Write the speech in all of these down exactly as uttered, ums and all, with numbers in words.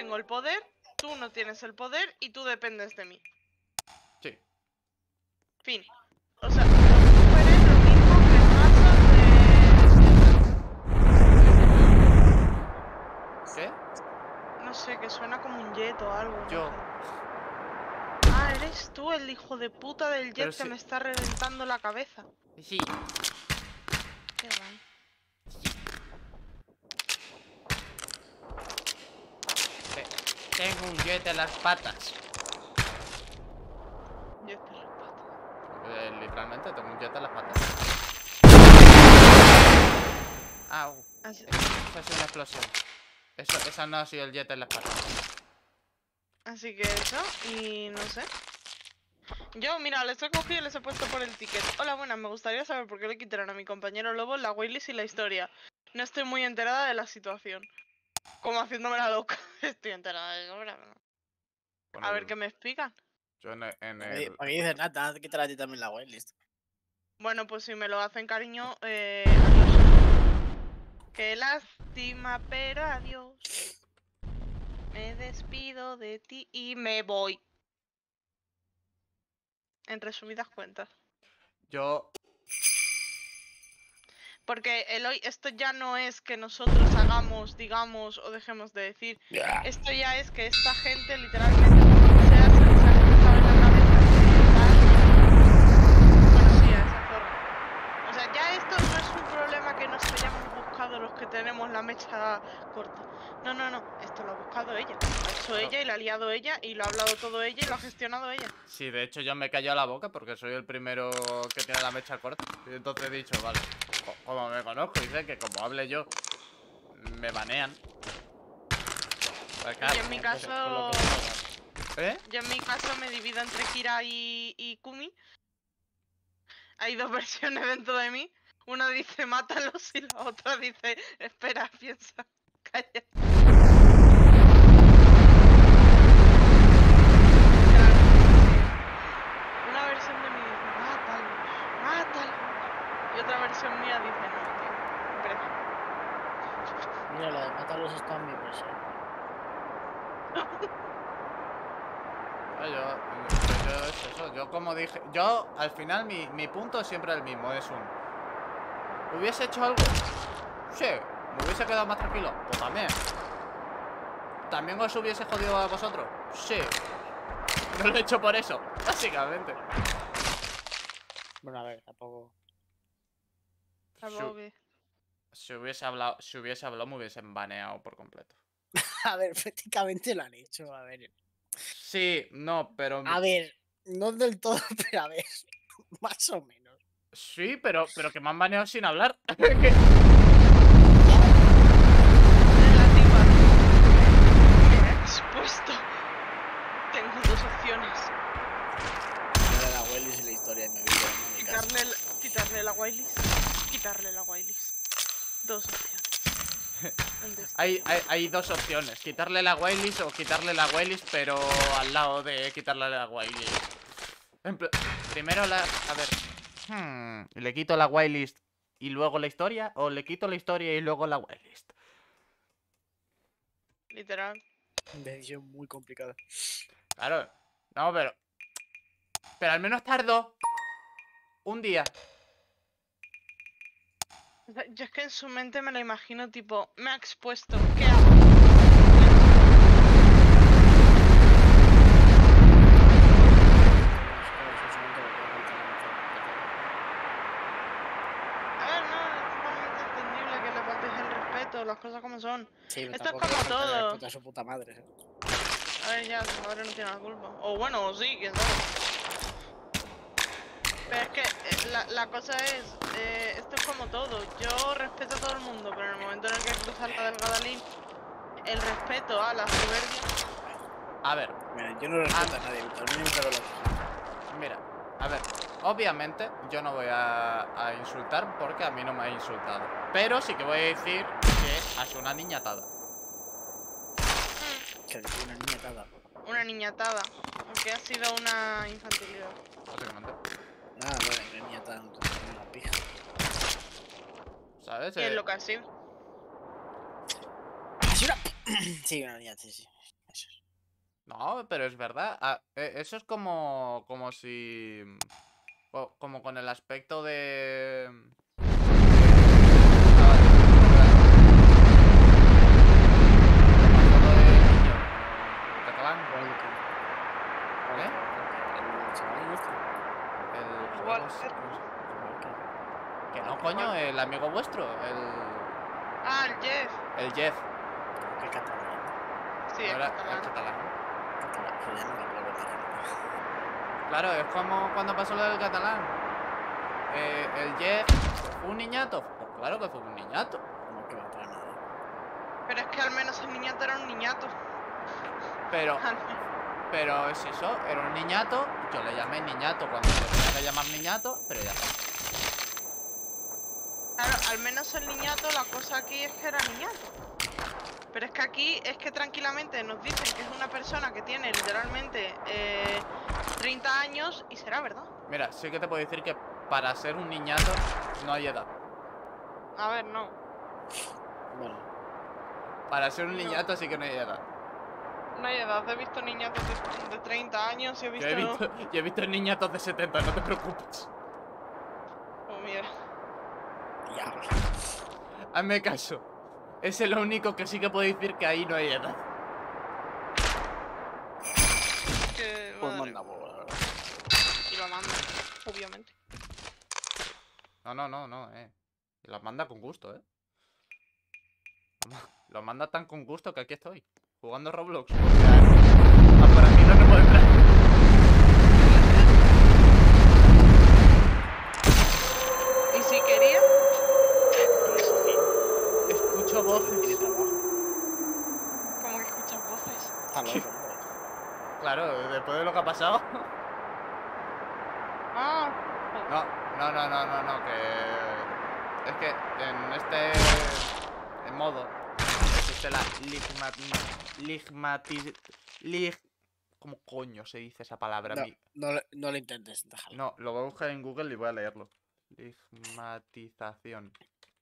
tengo el poder, tú no tienes el poder y tú dependes de mí. Sí. Fin. O sea, los poderes lo mismo que pasa de... ¿Qué? No sé, que suena como un jet o algo. Yo. No sé. Ah, eres tú el hijo de puta del jet Pero que si... me está reventando la cabeza. Sí. Qué guay. Tengo un jet en las patas. Jet en las patas. Eh, literalmente tengo un jet en las patas. Au. Así... Eso es una explosión. Eso, esa no ha sido el jet en las patas. Así que eso, y no sé. Yo, mira, les he cogido y les he puesto por el ticket. Hola, buenas, me gustaría saber por qué le quitaron a mi compañero Lobo la waitlist y la historia. No estoy muy enterada de la situación. Como haciéndome la loca. Estoy enterada de sobra. Bueno, A ver qué me explican. Yo en el... En ¿Para qué el... para qué dices nada? Haz que te la a ti también la whitelist. Bueno, pues si me lo hacen, cariño, eh, adiós. Qué lástima, pero adiós. Me despido de ti y me voy. En resumidas cuentas. Yo... Porque Eloy, esto ya no es que nosotros hagamos, digamos, o dejemos de decir. Yeah. Esto ya es que esta gente literalmente, como sea, se les ha cruzado en la cabeza. Bueno, sí, a esa zorra. O sea, ya esto no es un problema que nos hayamos buscado los que tenemos la mecha corta. No, no, no. Esto lo ha buscado ella. Lo ha hecho ella y lo ha liado ella y lo ha hablado todo ella y lo ha gestionado ella. Sí, de hecho yo me he callado la boca porque soy el primero que tiene la mecha corta. Y entonces he dicho, vale, co- como me conozco y sé que como hable yo, me banean. Pues claro, Y en mi caso... ¿eh? Yo en mi caso me divido entre Kira y, y Kumi. Hay dos versiones dentro de mí. Una dice mátalos y la otra dice espera, piensa, calla. Una versión de mí dice mátalos, mátalos. Y otra versión mía dice no, tío, espera. Mira, la de matarlos está en mi versión. Yo, yo, yo, es eso, yo como dije, yo al final mi, mi punto es siempre el mismo, es un... ¿Hubiese hecho algo? Sí. ¿Me hubiese quedado más tranquilo? Pues también. ¿También os hubiese jodido a vosotros? Sí. No lo he hecho por eso, básicamente. Bueno, a ver, tampoco. Abogue. Si, si hubiese hablado, si hubiese hablado me hubiesen baneado por completo. A ver, prácticamente lo han hecho, a ver. Sí, no, pero... A ver, no del todo, pero a ver, más o menos. Sí, pero, pero que me han baneado sin hablar. Relativa. Me he expuesto. Tengo dos opciones. Quitarle la whitelist y la historia de mi vida, ¿no? Mi caso. Quitarle, el- quitarle la whitelist. Quitarle la whitelist. Dos opciones. ¿Dónde está? Hay, hay, hay dos opciones, quitarle la whitelist o quitarle la whitelist, pero al lado de quitarle la whitelist. En pla- Primero la... A ver... Hmm, ¿le quito la whitelist y luego la historia? ¿O le quito la historia y luego la whitelist? Literal. Decisión muy complicada. Claro, no, pero... Pero al menos tardó un día. O sea, yo es que en su mente me lo imagino tipo, me ha expuesto, ¿qué hago? A ver, no, es totalmente entendible que le faltéis el respeto, las cosas como son. Sí, pero Esto es tampoco como le falta todo. respeto a su puta madre. ¿eh? A ver, ya, su madre no tiene la culpa. O bueno, o sí, quién sabe. Pero es que eh, la, la cosa es, eh, esto es como todo. Yo respeto a todo el mundo, pero en el momento en el que cruzas la delgada línea, el respeto a la soberbia. A ver, Mira, yo no respeto a nadie, al mínimo que lo mira, a ver, obviamente yo no voy a, a insultar porque a mí no me ha insultado. Pero sí que voy a decir que es una niñatada. Que es una niña atada. Una niñatada, aunque ha sido una infantilidad. Básicamente. Nada, bueno, una niña atada no te pone una pija. ¿Sabes? Y es Eh, lo que ha sido. Es una... Sí, una niña, sí, sí. No, pero es verdad. Ah, e- eso es como. Como si. co- Como con el aspecto de. Ah, vale, lo de niño, el catalán. ¿Eh? El chaval este. El Igual, juego. pero- ¿Cómo se- Igual que- Que no, coño, el amigo vuestro. El. Ah, el Jeff. El Jeff. que catalán. Sí, ¿No es era el catalán. catalán? Catalán, pues ya no me acuerdo de nada. Claro, es como cuando pasó lo del catalán. Eh, el Jeff. ¿Fue un niñato? Pues claro que fue un niñato. No que va para nada. Pero es que al menos el niñato era un niñato. Pero. Al menos. Pero es eso, era un niñato. Yo le llamé niñato cuando le tenía que llamar niñato, pero ya está. Claro, al menos el niñato, la cosa aquí es que era niñato. Pero es que aquí es que tranquilamente nos dicen que es una persona que tiene literalmente eh, treinta años y será verdad. Mira, sí que te puedo decir que para ser un niñato no hay edad. A ver, no. Bueno, Para ser un No. niñato sí que no hay edad. No hay edad. He visto niñatos de, de treinta años y he visto... Yo he visto, yo he visto niñatos de setenta, no te preocupes. Oh, mira. ya. Hazme caso. Ese es lo único que sí que puedo decir que ahí no hay edad. Que, Pues madre, manda huevo, la verdad. y lo manda, obviamente. No, no, no, no, eh. Y los manda con gusto, eh. Los manda tan con gusto que aquí estoy. Jugando Roblox. O sea, ah, por aquí no te puedo entrar. Y si quería, Escucho voces. Tiene trabajo. como que escuchas voces. Está loco, ¿no? Claro, después de lo que ha pasado. Ah, No, no, no, no, no, no, que... Es que en este en modo existe la ligma... ligmati... lig... ¿Cómo coño se dice esa palabra? No, Mi- no, lo- no lo intentes, déjalo. No, lo voy a buscar en Google y voy a leerlo. Ligmatización.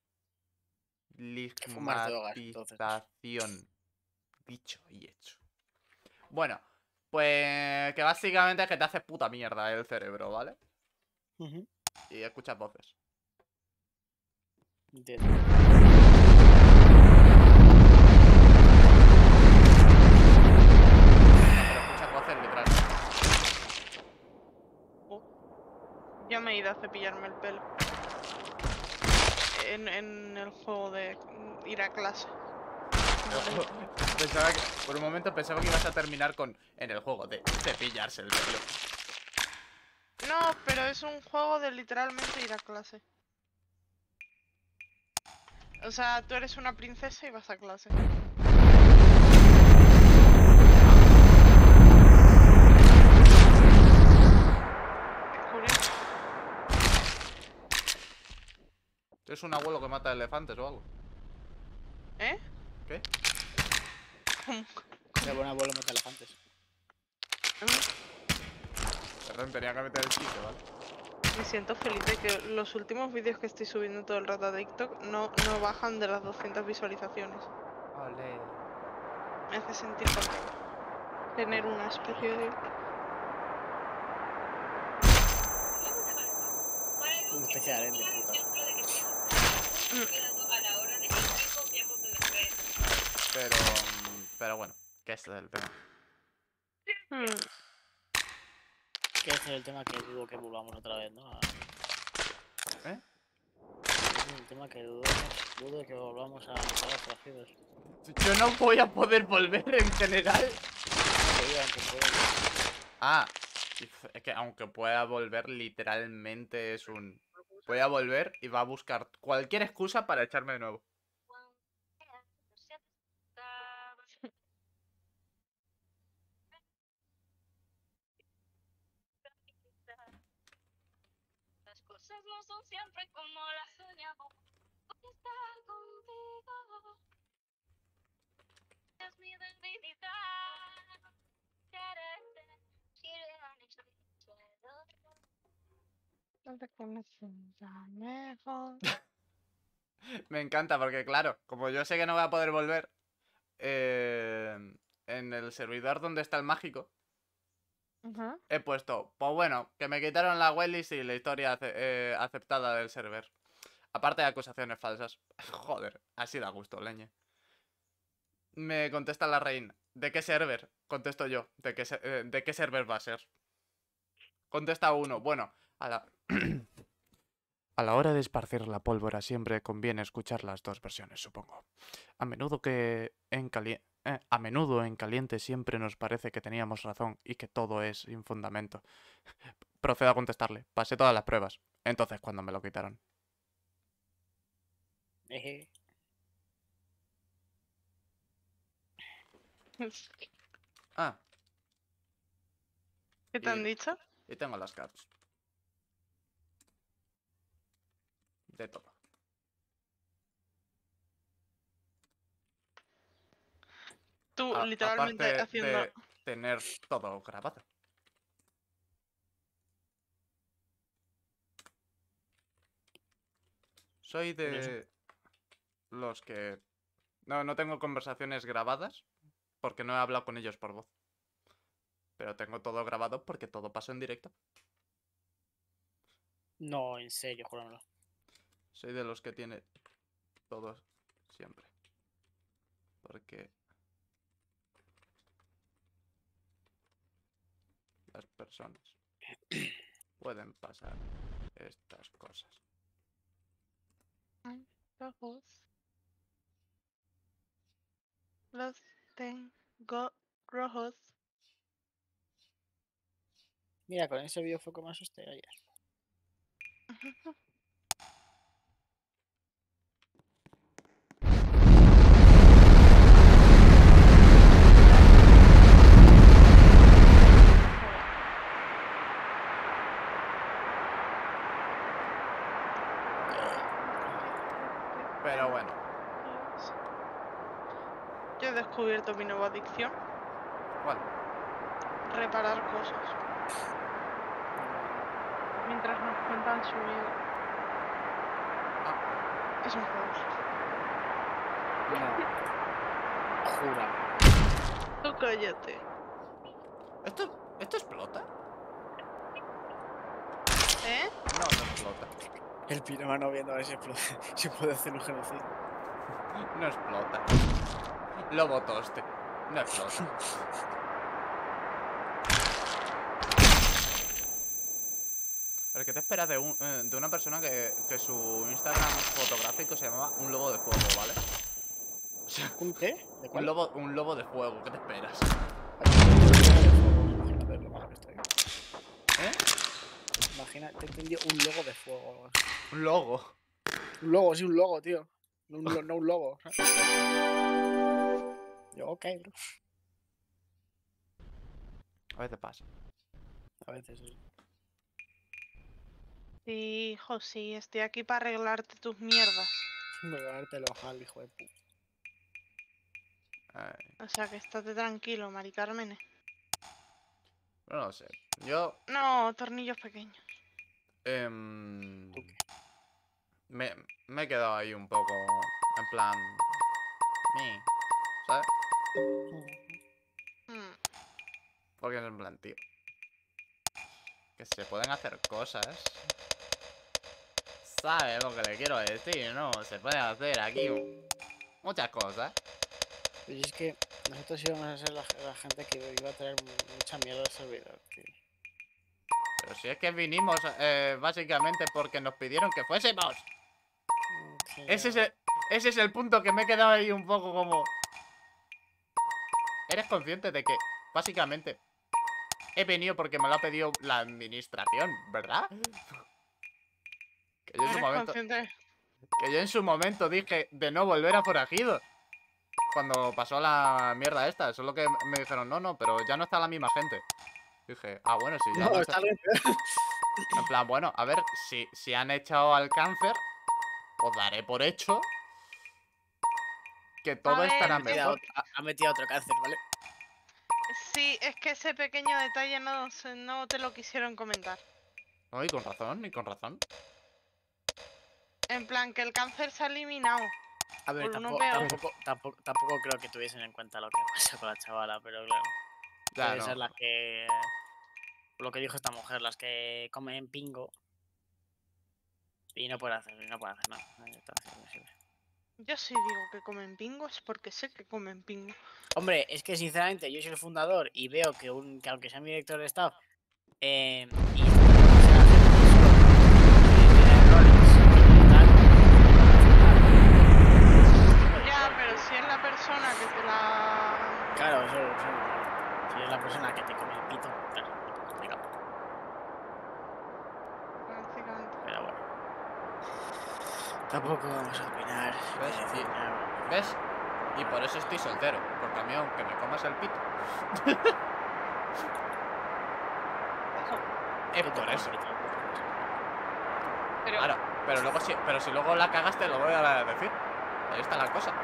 Fumar drogas, entonces. Ligmatización. Dicho y hecho. Bueno, pues que básicamente es que te hace puta mierda el cerebro, ¿vale? Ujú. Y escuchas voces. Entiendo. No, pero escuchas voces literalmente. ya me he ido a cepillarme el pelo. En, en el juego de mm, ir a clase. Pensaba que, por un momento pensaba que ibas a terminar con en el juego de cepillarse el pelo. No, pero es un juego de literalmente ir a clase. O sea, tú eres una princesa y vas a clase. Es curioso. ¿Es un abuelo que mata elefantes o algo? ¿Eh? ¿Qué? Qué buen abuelo mata elefantes. Perdón, tenía que meter el chiste, ¿vale? Me siento feliz de que los últimos vídeos que estoy subiendo todo el rato a TikTok no, no bajan de las doscientas visualizaciones. Ole. Me hace sentir contento. Tener una especie de... Una especie de harén de putas. Pero... mm, Pero bueno, que este es el tema. Hmm. Que ese es el tema que dudo que volvamos otra vez, ¿no? A- ¿Eh? Ese es el tema que dudo, dudo que volvamos a matar a forajidos. Yo no voy a poder volver en general. Que digan que pueden. Ah, es que aunque pueda volver, literalmente es un... Voy a volver y va a buscar cualquier excusa para echarme de nuevo. Las cosas no son siempre como las soñamos. Hoy estar contigo es mi debilidad. Quererte quiere anexar. No te conoces ya mejor. Me encanta porque, claro, como yo sé que no voy a poder volver, eh, en el servidor donde está el mágico, Ujú. he puesto, pues bueno, que me quitaron la whitelist y la historia ace- eh, aceptada del server. Aparte de acusaciones falsas. Joder, así da gusto, leñe. Me contesta la reina. ¿De qué server? Contesto yo. ¿De qué, se- eh, ¿de qué server va a ser? Contesta uno. Bueno, a la... A la hora de esparcir la pólvora siempre conviene escuchar las dos versiones, supongo. A menudo que en caliente... Eh, a menudo en caliente siempre nos parece que teníamos razón y que todo es sin fundamento. Procedo a contestarle. Pasé todas las pruebas. Entonces, ¿cuándo me lo quitaron? Eje. Ah, ¿Qué te han y, dicho? y tengo las caps. De todo. Tú A- literalmente aparte haciendo... de tener todo grabado. Soy Por eso. de los que... No, no tengo conversaciones grabadas porque no he hablado con ellos por voz. Pero tengo todo grabado porque todo pasó en directo. No, en serio, júramelo. Soy de los que tiene todo siempre. Porque las personas pueden pasar estas cosas. Rojos. Los tengo rojos. Mira, con ese vídeo fue como asusté ayer. Pero bueno, Yo he descubierto mi nueva adicción. ¿cuál? Reparar cosas. Mientras nos cuentan su vida. Ah, Es un juego. No. Jura. Tú cállate. ¿Esto, ¿esto explota? ¿Eh? No, no explota. El piromano viendo a ver si, explo- si puede hacer un genocidio. No explota. Lobo toste. No explota. Pero ¿qué te esperas de, un, eh, de una persona que, que su Instagram fotográfico se llamaba un lobo de fuego, ¿vale? O sea, ¿Un qué? ¿De un cuál? lobo, un lobo de fuego, ¿qué te esperas? Imagínate lo malo que estoy. ¿Eh? Imagina, te entendió un logo de fuego o algo así. Un logo. Un logo, sí, un logo, tío. No un, lo- no un lobo. Yo, ok, bro. A veces pasa. A veces sí. Sí, hijo, sí. Estoy aquí para arreglarte tus mierdas. Me voy a darte el ojal, hijo de puta. Ay, O sea que estate tranquilo, Mari Carmen. no lo sé. Yo... No, tornillos pequeños. em, ¿Tú qué? me, me he quedado ahí un poco... En plan... Mi, ¿sabes? Mm. Porque es en plan, tío. Que se pueden hacer cosas. ¿Sabes lo que le quiero decir, no? Se pueden hacer aquí muchas cosas. Pues es que nosotros íbamos a ser la, la gente que iba a traer mucha mierda al servidor, tío. Pero si es que vinimos eh, básicamente porque nos pidieron que fuésemos. Mm, sí, Ese es, ya. el, ese es el punto que me he quedado ahí un poco como... ¿Eres consciente de que básicamente he venido porque me lo ha pedido la administración, ¿verdad? Que yo en su ¿Eres momento... consciente? Que yo en su momento dije de no volver a forajido. Cuando pasó la mierda esta, solo que me dijeron, no, no, pero ya no está la misma gente. Dije, ah, bueno, si ya no, No, está... está bien. En plan, bueno, a ver, si, si han echado al cáncer, os daré por hecho que todo ver, estará Ha metido, a mejor. otro, ha- ha metido a otro cáncer, ¿vale? Sí, es que ese pequeño detalle no, se- no te lo quisieron comentar. No, y con razón, y con razón. En plan, que el cáncer se ha eliminado. A ver, Por uno tampoco, veo. tampoco, tampoco, tampoco creo que tuviesen en cuenta lo que pasa con la chavala, pero claro. Ya, Puede no. ser las que. Lo que dijo esta mujer, las que comen pingo. Y no puede hacer, no puede hacer nada. Está haciendo posible. Yo sí digo que comen pingos porque sé que comen pingo. Hombre, es que sinceramente yo soy el fundador y veo que, un, que aunque sea mi director de staff, eh, y esta persona sea gente que solo eh, tiene errores y tal, Ya, pero si es la persona que te la... claro, eso, eso es normal. Si es la persona que te come el pito, claro, es complicado. Básicamente. Pero bueno. Tampoco vamos a opinar. ¿Ves? ni decir Y- nada. ¿Ves? Y por eso estoy soltero. Porque a mí, aunque me comas el pito. Es ¿Qué te por eso. pasa? Pero Claro, pero luego si, pero si luego la cagaste, lo voy a decir. Ahí está la cosa.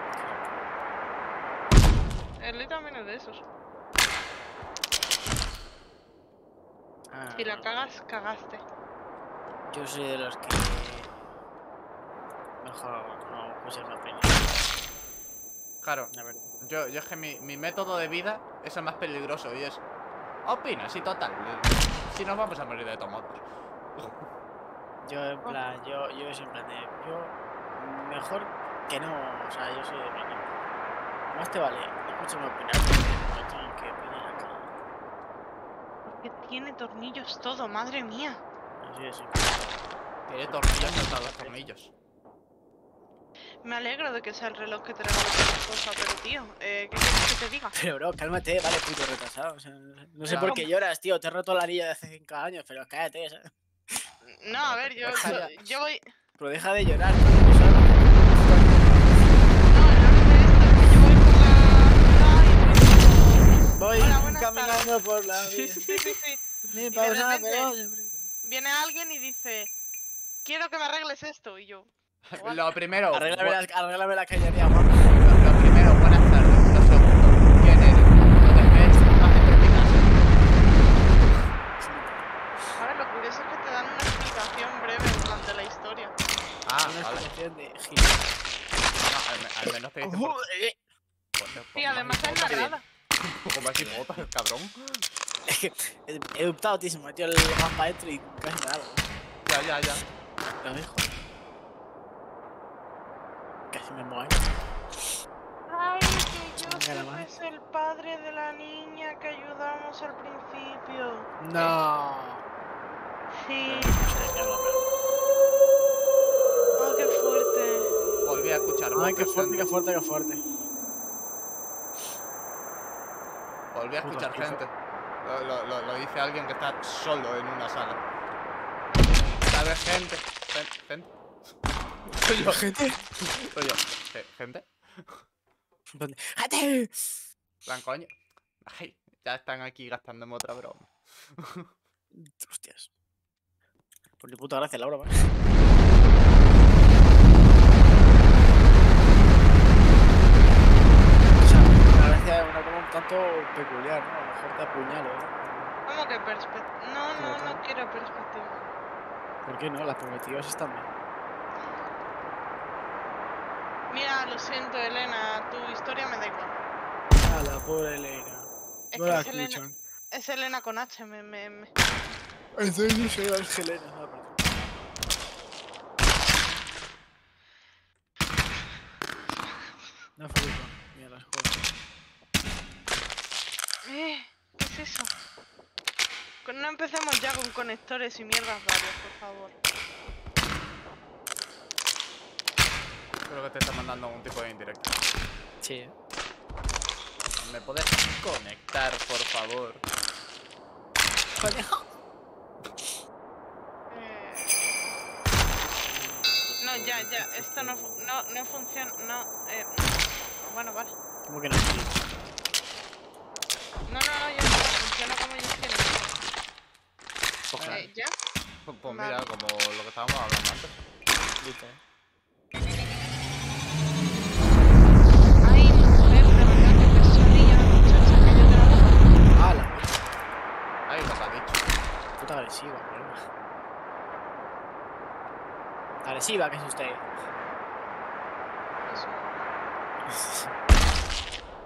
Eli también es de esos. Ah, Si la bueno. cagas, cagaste. Yo soy de los que mejor no puse mi opinión, Claro, la verdad. yo, yo es que mi, mi método de vida es el más peligroso y es. Opina, sí, total. Si nos vamos a morir de tomates. Yo en plan, yo, yo soy en plan de, yo mejor que no, o sea, yo soy de plan de, más te vale, no escucho mi opinión, porque no tengo que opinar acá. Porque tiene tornillos todo, madre mía. Así de simple. Tiene tornillos en todos los tornillos. Me alegro de que sea el reloj que te regala cualquier cosa, pero tío, eh, ¿qué quieres que te diga? Pero bro, cálmate, vale, puto retrasado, o sea, no sé Claro. por qué lloras, tío, te he roto la anilla de hace cinco años, pero cállate, ¿sabes? No, a ver, yo, Deja yo, ya. yo voy... Pero deja de llorar, tío, que solo- No, no sé esto, es que yo voy por la ciudad Voy Hola, buenas caminando por la y... vida. Sí, sí, sí. Ni de pausa, repente- pero siempre- Viene alguien y dice... Quiero que me arregles esto, y yo... "What?". Lo primero. Arréglame bu- la, arréglame la cañería, guapo. Lo, lo primero, buenas tardes. Lo segundo, ¿quién eres? No te ves más dentro de mi casa. Ahora lo curioso es que te dan una explicación breve durante la historia. Ah, Una vale. explicación de gil. No, al, al menos te dicen por, Joder. por- por Y más además es hipotas. narrada. Como más hipotas, cabrón. Es que he he optado, tío, se me metió el gas para adentro y casi me da algo. Ya, ya, ya. Lo dejo. Casi me muero. Ay, que Venga, Joseph madre. es el padre de la niña que ayudamos al principio. No. Sí. No sé de qué habla, Oh, qué fuerte. Volví a escuchar pero- Ay, qué voces, fuerte, qué gente. fuerte, qué fuerte. Volví a Puto escuchar esquizo. gente. Lo, lo, lo, lo dice alguien que está solo en una sala. ¿Sabes, gente? Gen- Gente. Soy yo. Gente. Soy yo. ¿Ge- ¿Gente? ¿Dónde? ¡Gente! Plan, coño. Ay, ya están aquí gastándome otra broma. Hostias. Por mi puta gracia, Laura, ¿vale? O sea, la gracia es una broma un tanto peculiar, ¿no? A lo mejor te apuñalo, ¿eh? ¿Cómo que perspectiva? No, no, Claro. no quiero perspectiva. ¿Por qué no? Las perspectivas están bien. Mira, lo siento, Elena, tu historia me da igual. Ah, la pobre Elena. Es No que la es Elena, escuchan. es Elena con H, me, me, me- Entonces yo soy Angelena. Ah, perdón. No fue culpa. Mira las cosas. Eh, ¿qué es eso? Con- No empecemos ya con conectores y mierdas varias, por favor. Creo que te está mandando un tipo de indirecto. Sí. ¿Me puedes conectar, por favor? Conejo. Eh... No, ya, ya, esto no, fu- no, no funciona, no, eh... Bueno, vale. ¿Cómo que no? No, no, no, ya está, funciona como yo quiero. Pues, Eh, ¿ya? pues, pues mira, como lo que estábamos hablando antes. Listo. Ay, mujer, de verdad que te sonría la muchacha que yo te la boca. Ah, la Ahí lo que ha dicho. puta agresiva, bro. Agresiva que es usted.